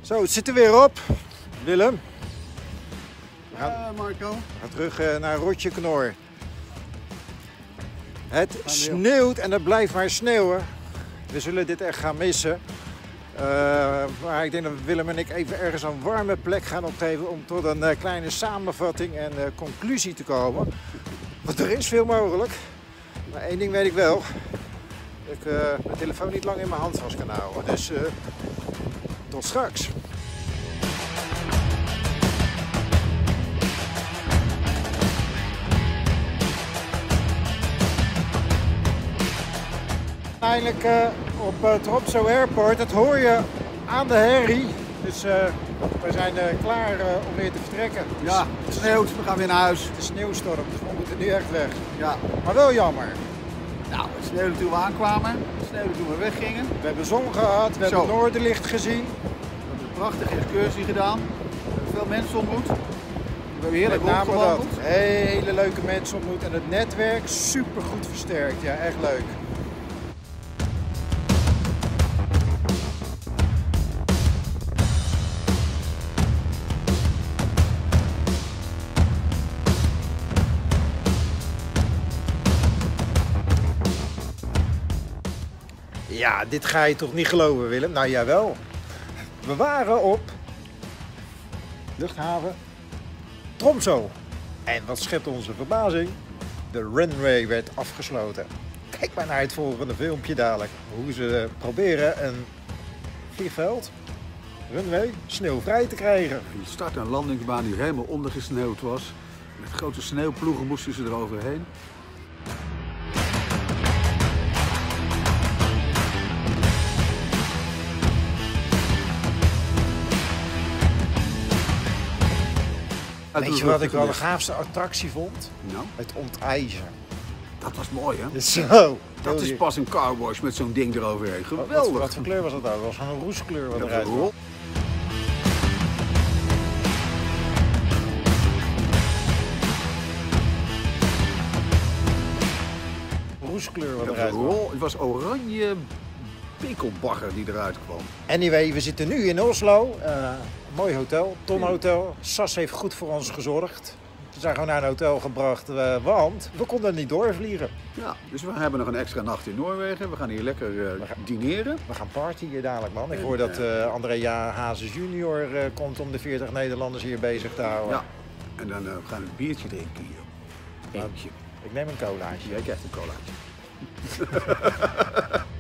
Zo, het zit er weer op. Willem. Ja, Marco. We gaan terug naar Rotje Knor. Het sneeuwt en het blijft maar sneeuwen. We zullen dit echt gaan missen. Maar ik denk dat Willem en ik even ergens een warme plek gaan opgeven om tot een kleine samenvatting en conclusie te komen. Want er is veel mogelijk. Maar één ding weet ik wel. Dat ik mijn telefoon niet lang in mijn hand vast kan houden. Dus tot straks. Uiteindelijk op Tromsø Airport, dat hoor je aan de herrie. Dus we zijn klaar om weer te vertrekken. Ja, het sneeuwt, we gaan weer naar huis. De sneeuwstorm, dus we moeten nu echt weg. Ja. Maar wel jammer. Nou, het sneeuwde toen we aankwamen, het sneeuwde toen we weggingen. We hebben zon gehad, we hebben noorderlicht gezien. We hebben een prachtige excursie gedaan. We hebben veel mensen ontmoet. We hebben heerlijk Met name rondgewandeld. dat. Hele leuke mensen ontmoet en het netwerk super goed versterkt. Ja, echt leuk. Ja, dit ga je toch niet geloven, Willem? Nou, jawel. We waren op luchthaven Tromsø. En wat schept onze verbazing? De runway werd afgesloten. Kijk maar naar het volgende filmpje dadelijk. Hoe ze proberen een vliegveld, runway, sneeuwvrij te krijgen. Een start- en landingsbaan die helemaal ondergesneeuwd was. Met grote sneeuwploegen moesten ze eroverheen. Weet je wat ik wel de gaafste attractie vond? Nou, Het ontijzen. dat was mooi, hè? Zo. Dat is pas een carwash met zo'n ding eroverheen. Wat Geweldig. voor kleur was dat nou? Dat was een roeskleur wat Ja, eruit kwam. rol. Roeskleur wat Ja, eruit kwam. rol. Het was oranje pekelbagger die eruit kwam. Anyway, we zitten nu in Oslo. Mooi hotel, Ton Hotel. SAS heeft goed voor ons gezorgd. We zijn gewoon naar een hotel gebracht, want we konden niet doorvliegen. Ja, dus we hebben nog een extra nacht in Noorwegen. We gaan hier lekker dineren. We gaan partyen dadelijk, man. Ik hoor dat Andrea Hazes junior komt om de 40 Nederlanders hier bezig te houden. Ja, en dan gaan we een biertje drinken hier. Eentje. Ik neem een colaatje. Jij krijgt een colaatje.